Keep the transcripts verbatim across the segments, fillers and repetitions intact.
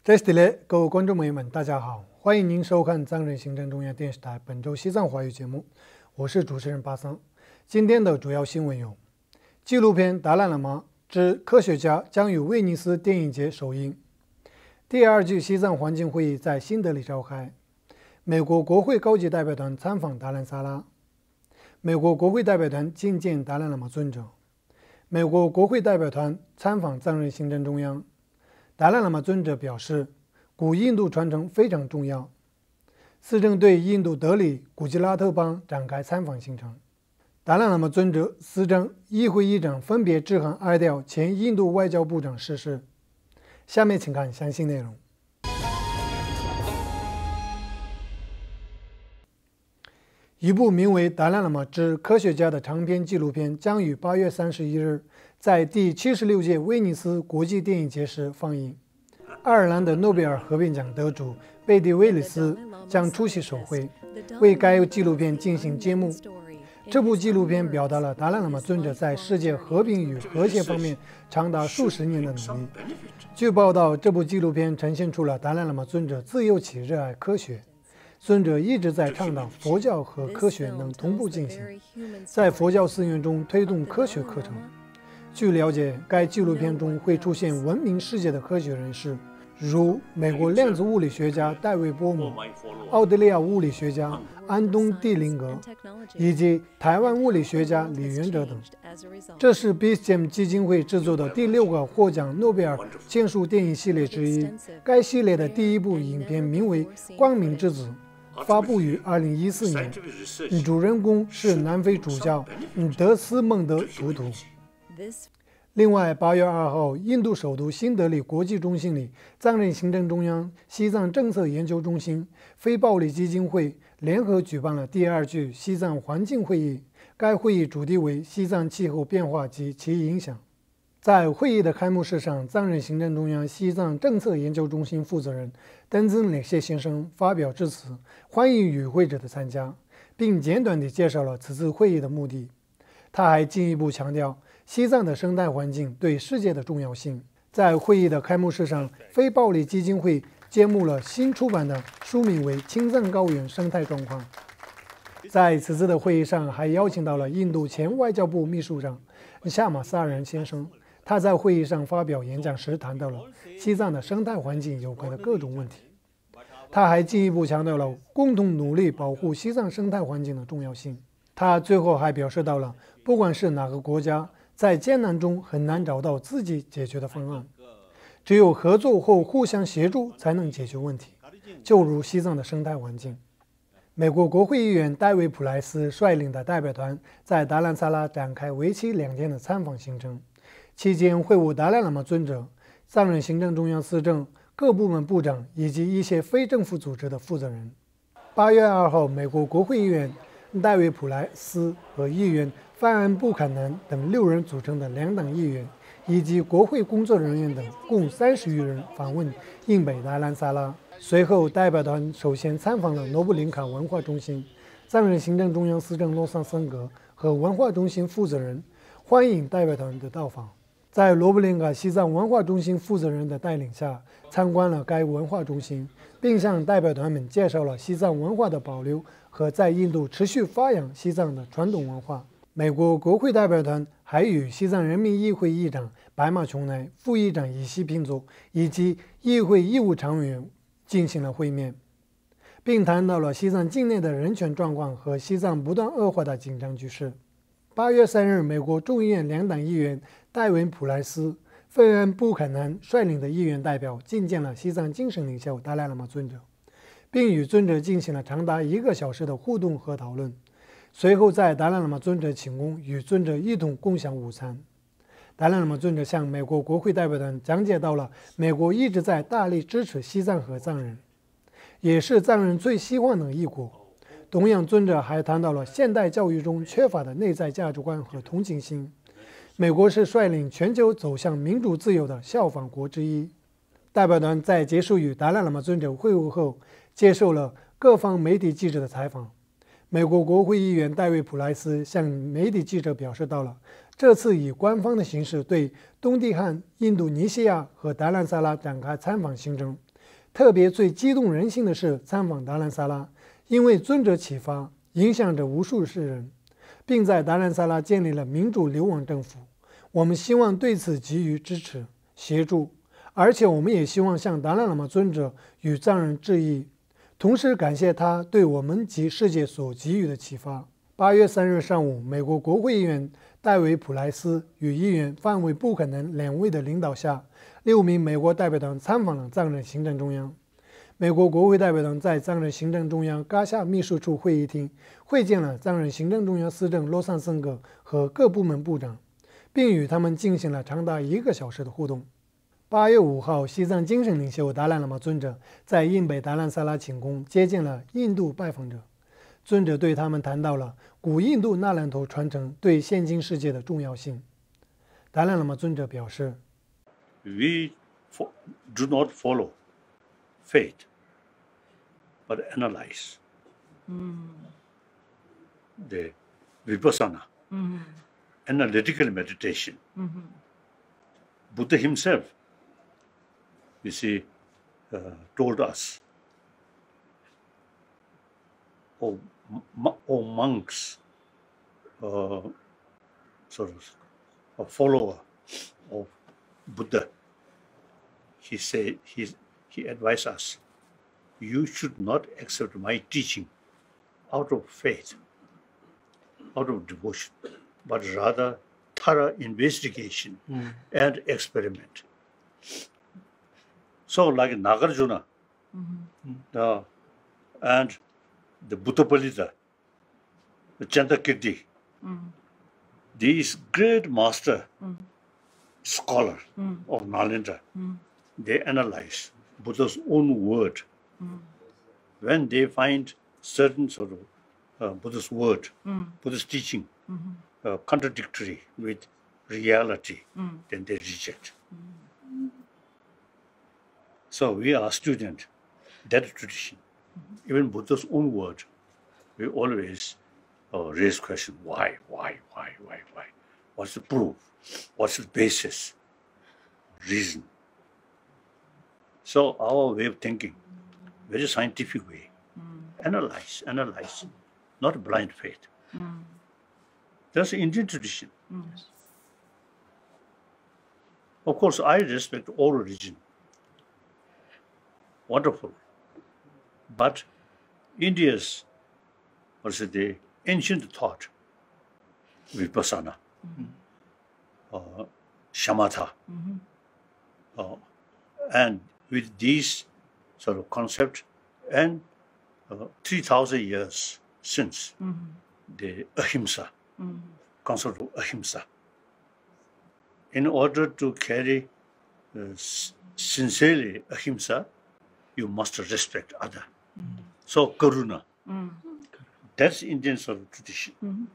这是的，各位观众朋友们，大家好，欢迎您收看藏人行政中央电视台本周西藏华语节目，我是主持人巴桑。今天的主要新闻有：纪录片《达赖喇嘛之科学家》将于威尼斯电影节首映；第二届西藏环境会议在新德里召开；美国国会高级代表团参访达兰萨拉；美国国会代表团觐见达赖喇嘛尊者；美国国会代表团参访藏人行政中央。达赖喇嘛尊者表示，古印度传承非常重要。司政对印度德里、古吉拉特邦展开参访行程。达赖喇嘛尊者、司政、议会议长分别致函哀悼前印度外交部长逝世。下面请看详细内容。一部名为《达赖喇嘛之科学家》的长篇纪录片将于八月三十一日在第七十六届威尼斯国际电影节时放映。爱尔兰的诺贝尔和平奖得主贝蒂·威利斯将出席首会，为该纪录片进行揭幕。这部纪录片表达了达赖喇嘛尊者在世界和平与和谐方面长达数十年的努力。据报道，这部纪录片呈现出了达赖喇嘛尊者自幼起热爱科学。尊者一直在倡导佛教和科学能同步进行，在佛教寺院中推动科学课程。据了解，该纪录片中会出现闻名世界的科学人士，如美国量子物理学家戴维·波姆、澳大利亚物理学家安东·蒂林格以及台湾物理学家李元哲等。这是 B S G M 基金会制作的第六个获奖诺贝尔建树电影系列之一。该系列的第一部影片名为《光明之子》。发布于二零一四年，主人公是南非主教德斯蒙德·图图。另外，八月二号，印度首都新德里国际中心里，藏人行政中央西藏政策研究中心、非暴力基金会联合举办了第二届西藏环境会议。该会议主题为西藏气候变化及其影响。在会议的开幕式上，藏人行政中央西藏政策研究中心负责人登增列谢先生发表致辞，欢迎与会者的参加，并简短地介绍了此次会议的目的。他还进一步强调西藏的生态环境对世界的重要性。在会议的开幕式上，非暴力基金会揭幕了新出版的书名为《青藏高原生态状况》。在此次的会议上，还邀请到了印度前外交部秘书长夏马萨然先生。他在会议上发表演讲时谈到了西藏的生态环境有关的各种问题。他还进一步强调了共同努力保护西藏生态环境的重要性。他最后还表示到了，不管是哪个国家，在艰难中很难找到自己解决的方案，只有合作或互相协助才能解决问题，就如西藏的生态环境。美国国会议员戴维·普莱斯率领的代表团在达兰萨拉展开为期两天的参访行程。期间会晤达赖喇嘛尊者、藏人行政中央司政、各部门部长以及一些非政府组织的负责人。八月二号，美国国会议员戴维·普莱斯和议员范恩·布坎南等六人组成的两党议员，以及国会工作人员等共三十余人访问印北达兰萨拉。随后，代表团首先参访了罗布林卡文化中心，藏人行政中央司政洛桑森格和文化中心负责人欢迎代表团的到访。在罗布林卡西藏文化中心负责人的带领下，参观了该文化中心，并向代表团们介绍了西藏文化的保留和在印度持续发扬西藏的传统文化。美国国会代表团还与西藏人民议会议长白马琼奈、副议长伊西平佐以及议会义务常委员进行了会面，并谈到了西藏境内的人权状况和西藏不断恶化的紧张局势。八月三日，美国众议院两党议员戴维·普莱斯、费恩·布坎南率领的议员代表觐见了西藏精神领袖达赖喇嘛尊者，并与尊者进行了长达一个小时的互动和讨论。随后，在达赖喇嘛尊者寝宫与尊者一同共享午餐。达赖喇嘛尊者向美国国会代表团讲解到了美国一直在大力支持西藏和藏人，也是藏人最希望的一国。同样，尊者还谈到了现代教育中缺乏的内在价值观和同情心。美国是率领全球走向民主自由的效仿国之一。代表团在结束与达赖喇嘛尊者会晤后，接受了各方媒体记者的采访。美国国会议员戴维·普莱斯向媒体记者表示到了，这次以官方的形式对东帝汶、印度尼西亚和达兰萨拉展开参访行程， 特别最激动人心的是参访达兰萨拉，因为尊者启发，影响着无数世人，并在达兰萨拉建立了民主流亡政府。我们希望对此给予支持、协助，而且我们也希望向达赖喇嘛尊者与藏人致意，同时感谢他对我们及世界所给予的启发。八月三日上午，美国国会议员戴维·普莱斯与议员范伟·布肯南两位的领导下，六名美国代表团参访了藏人行政中央。美国国会代表团在藏人行政中央嘎夏秘书处会议厅会见了藏人行政中央司政洛桑森格和各部门部长，并与他们进行了长达一个小时的互动。八月五号，西藏精神领袖达赖喇嘛尊者在印北达兰萨拉寝宫接见了印度拜访者。尊者对他们谈到了古印度那烂陀传承对现今世界的重要性。达赖喇嘛尊者表示 ：“We do not follow faith, but analyze mm. the vipassana, mm-hmm. analytical meditation. Mm-hmm. Buddha himself, you see, uh, told us, oh, oh monks, uh, sort of a follower of Buddha, he said, he, he advised us, you should not accept my teaching out of faith, out of devotion, but rather thorough investigation mm. and experiment. So like Nagarjuna mm-hmm. uh, and the Buddhapalita, the Chantakirti, mm. these great master mm. scholar mm. of Nalanda, mm. they analyze Buddha's own word. Mm. When they find certain sort of uh, Buddha's word, mm. Buddha's teaching, mm-hmm. uh, contradictory with reality, mm. then they reject. Mm. So we are student that tradition. Mm-hmm. Even Buddha's own word, we always uh, raise question: why, why, why, why, why? What's the proof? What's the basis? Reason. So our way of thinking, very scientific way, mm. analyze, analyze, not blind faith. Mm. That's the Indian tradition. Mm. Of course, I respect all religion. Wonderful. But India's, what's it, the ancient thought, vipassana, mm-hmm. uh, shamatha, mm-hmm. uh, and with these sort of concept, and uh, three thousand years since, mm-hmm. the ahimsa, mm-hmm. concept of ahimsa. In order to carry uh, sincerely ahimsa, you must respect other. Mm-hmm. So karuna, mm-hmm. that's Indian sort of tradition. Mm-hmm.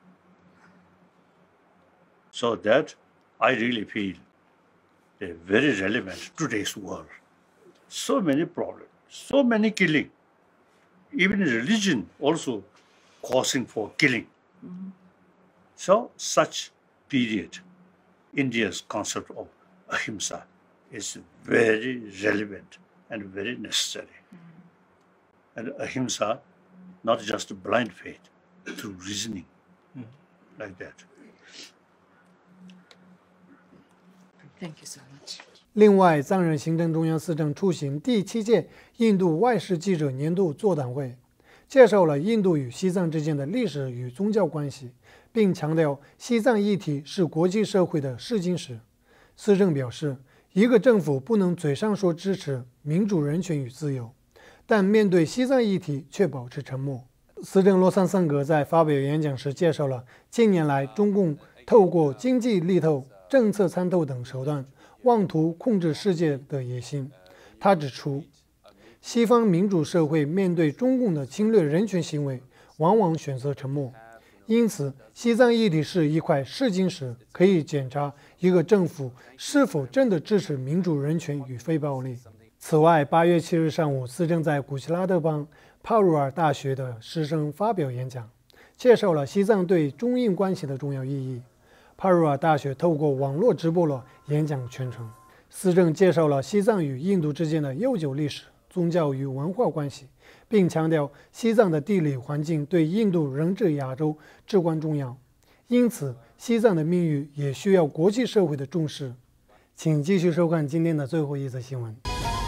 So that I really feel uh, very relevant to today's world. So many problems, so many killing. Even religion also causing for killing. Mm-hmm. So such period, India's concept of ahimsa is very relevant and very necessary. Mm-hmm. And ahimsa, not just blind faith, through reasoning, mm-hmm. like that. Thank you so much. 另外，藏人行政中央司政出席第七届印度外事记者年度座谈会，介绍了印度与西藏之间的历史与宗教关系，并强调西藏议题是国际社会的试金石。司政表示，一个政府不能嘴上说支持民主、人权与自由，但面对西藏议题却保持沉默。司政洛桑桑格在发表演讲时介绍了近年来中共透过经济力透、政策参透等手段，妄图控制世界的野心。他指出，西方民主社会面对中共的侵略人权行为，往往选择沉默。因此，西藏议题是一块试金石，可以检查一个政府是否真的支持民主、人权与非暴力。此外，八月七日上午，司政在古希拉特邦帕鲁尔大学的师生发表演讲，介绍了西藏对中印关系的重要意义。帕鲁尔大学透过网络直播了演讲全程。司政介绍了西藏与印度之间的悠久历史， 宗教与文化关系，并强调西藏的地理环境对印度仍至亚洲至关重要，因此西藏的命运也需要国际社会的重视。请继续收看今天的最后一则新闻。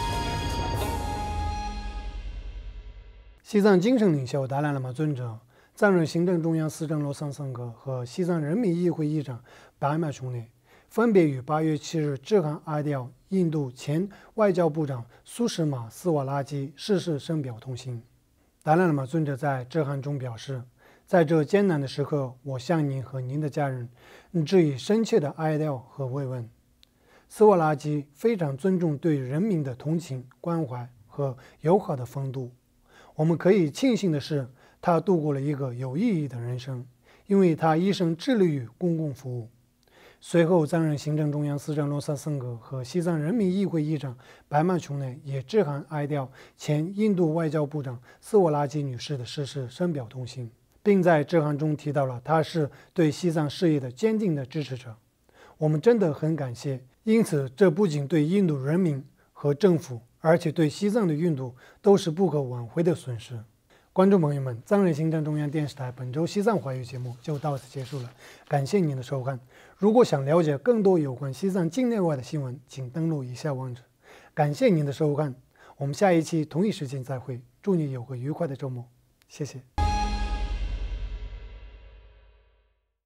西藏精神领袖达赖喇嘛尊者、藏人行政中央司政洛桑桑格和西藏人民议会议长白马琼内分别于八月七日致函哀悼印度前外交部长苏什玛·斯瓦拉基逝世，深表痛心。达赖喇嘛尊者在致函中表示，在这艰难的时刻，我向您和您的家人致以深切的哀悼和慰问。斯瓦拉基非常尊重对人民的同情、关怀和友好的风度。我们可以庆幸的是，他度过了一个有意义的人生，因为他一生致力于公共服务。随后，藏人行政中央司政洛萨森格和西藏人民议会议长白马琼内也致函哀悼前印度外交部长斯瓦拉基女士的逝世，深表痛心，并在致函中提到了她是对西藏事业的坚定的支持者。我们真的很感谢，因此这不仅对印度人民和政府，而且对西藏的运动都是不可挽回的损失。观众朋友们，藏人行政中央电视台本周西藏华语节目就到此结束了，感谢您的收看。如果想了解更多有关西藏境内外的新闻，请登录以下网址。感谢您的收看，我们下一期同一时间再会，祝你有个愉快的周末，谢谢。